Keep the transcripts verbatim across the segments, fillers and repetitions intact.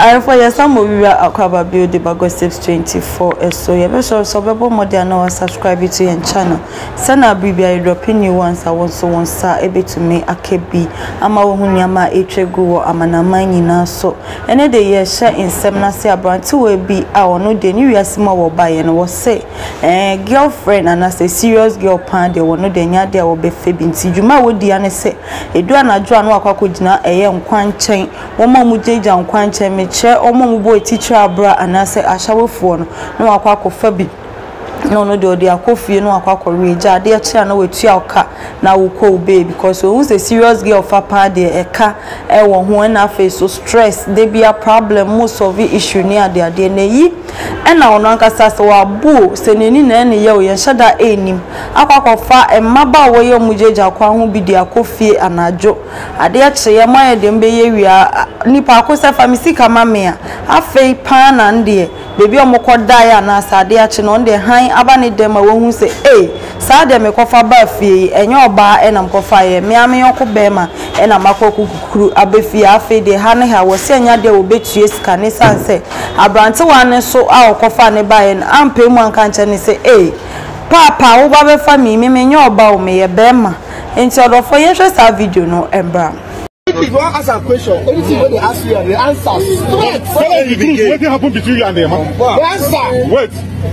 I for yes some we are akaba build the Gossips twenty-four so you be so so be more than now subscribe to your channel. Send a bibia dropping new ones I want so one star ebe to me akebi ama wo hunyama etwegu amana man nyina so ene de ye share in semna say abranti we bi a ono de ni wiasima wo baye no wo say eh girlfriend and as a serious girl pan de wono de nya de wo be febi nti dwuma wo dia ne say edu anadwo anu akwakọ gina eye nkwan chen wo ma mu jeja nkwan chen me che o ma mu boy teacher abra anase ahawefo no no akwakọ fabi no no do dia kofie no akwakọ reja de che na wetua oka na wo ko be because who's a serious girl fa pa de eka e wo ho na face so stress they be a problem most of the issue near there de na yi e na ono ankasa se wa bu se neni na ne ye o ye shada enim akwakọ fa e maba wo ye mujeja kwa ho bi dia kofie anajo ade che ye ma ye de mbe ye wia nipa akosa famisi kama me a afei pa na nde bebi omokoda ya na sade a che no nde han abane dem a wo hu se eh sade me kofa ba fie enye oba e na mkofa ye me ame yokobe ma e na makoko kukuru abefie afei de ha ne ha wo se anya de obetue sika ne sanse abrante wane so a okofa ne ba ye ampe mu anka nche ne se eh papa wo ba be fa mi me me nye oba o me ye be ma enti odofo ye hwe sa video no embra. If you want to ask a question, anything when they ask you, the answer straight. What happened between you and them? The answer. Wait.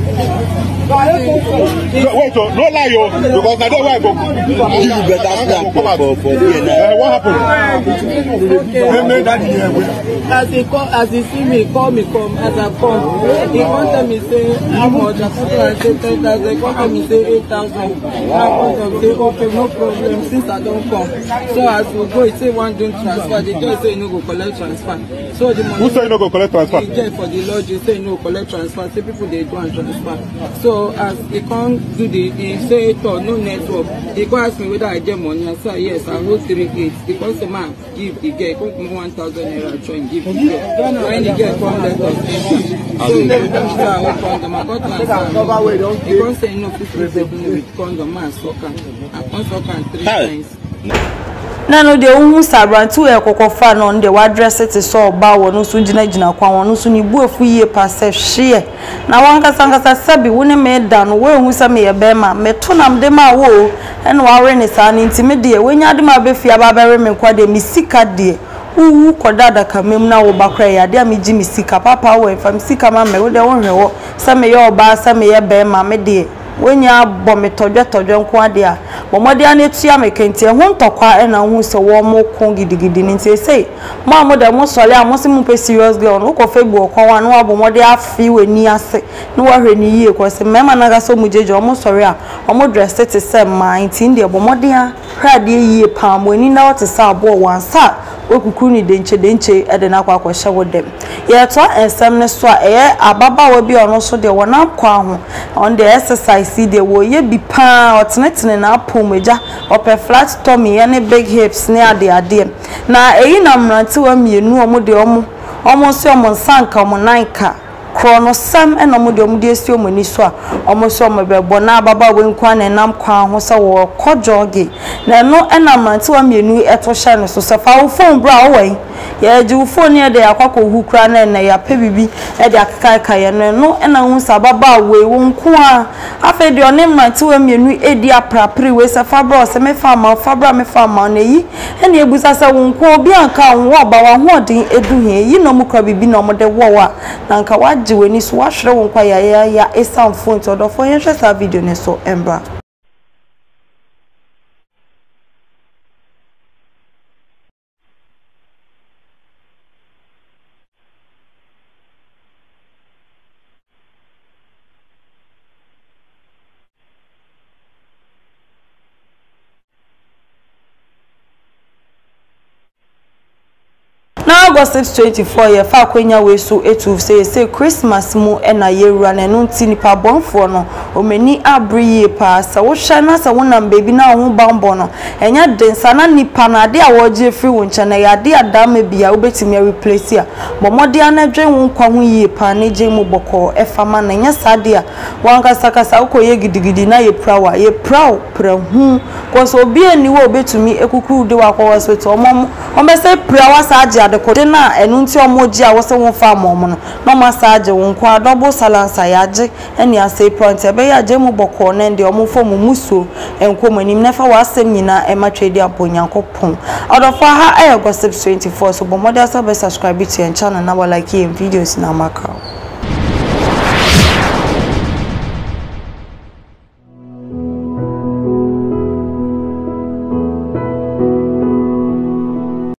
Wait, no lie, yo, because I don't want to give you better plan for for uh, what happened? As he call, as he see me, call me, come. As I come, he wanted me say how much. I said ten thousand. He wanted me say eight thousand. I wanted say okay, no problem. Since I don't come, so as we go, he say one don't transfer. The guy say no go collect transfer. So the money. Who say no go collect transfer? The guy for the lodge, he say no collect transfer. Say people they do and transfer. So as he can't do the, he say to no network. He go ask me whether I get money. I say yes. I wrote three gates because the man give the guy come one thousand naira try and give the guy. When the guy come let us pay. So he don't say I want condom. I got transfer. He can't say no people say no with condom. Man suck and I can't suck and three times. Na no de ohun sabrantu e kokofa no de wa dress it so ba wo no so gina gina kwa wo no so ni bu afu yie passe hye na wanka sankasa sabi wo ne me da no wo ehun sa me ye be ma me to nam de ma wo ene wa we ne sa ni ntime de we nya de ma be fia ba ba re me kwa de mi sika de uwu kodada kamem na wo bakra ya de mi gi mi sika papa wo fam sika ma me wo de wo hwe wo sa me ye oba sa me ye be ma me de wenya bome todwe todwe nko ade a bomode ane tua mekenti ho ntokwa e na hu se wo mo ko gidigidi ni nti sei ma mo da mo sole a mo se mo pe serious girl no ko febu okon wa no abomode afi we ni ase no wa hwe ni yie ko se mema na ga so mo jeje o mo sore a o mo dress it se ma nti ndi bomode a hwade yie pa mo ni na wote sa abo wansa okukuru ni denche denche ede na akwa kwahye wo dem ye to ensem ne so a e ababa wa bi ono so de wona kwa ho on the exercise see the wo ye bi pa otnetene na apomeja ope flat tummy ene big hips ne ade ade na eyi na mrante wa mienu omo de omo omo se omo sanka omo nanka krono sam eno mo de omo de esi omo ni so a omo so omo bebo na baba we nkwa na nam kwa ho se wo kojoge na no ena mrante wa mienu eto hye no so se fa wo phone bra wo we ya ji phone ye de akwakọ hu kra na na ya pe bibi e de akaka ka ye no no ena hu sababa we wo nko a afa de one mrante wa mienu edi aprapre we se fa bra se me fa ma fa bra me fa ma na yi ena ebusa se wo nko obi anka wo ba wa ho odin edu he yi no mu kra bibi na mo de wo wa na nka waje we ni so wa hwere wo nkwa ya ya ya esam phone to do for ye hwere sa video ne so embra. Now Gossips twenty-four ye fa kwenya we so etu say say Christmas mu ena ye rua na no nti nipa bonfo no omeni abriye pa sa wo hwa na sa wonam baby na ho bambo no enya densa na nipa na ade a wo je free wo ncha na ya de adama bia wo betimi replace a bomode anadwen wo kwa ho yie pa na je mu boko efama na nya sade a wanka sakasa wo koye gidigidi na ye prawa ye praw prahu ko so obi ani wo betumi ekukuru de wa kwa hospital omom omese pra wasaje adekode na enu nti omoji a wose won fa mom no no massage won kwa double salansa yaje ene asay point e be yaje mu boko na ndi omofo mu muso enkom anim na fa wasem nyina e matwedi aponyankopon odofo ha e gossip twenty-four so bomode asa be subscribe to your channel na like your videos na maka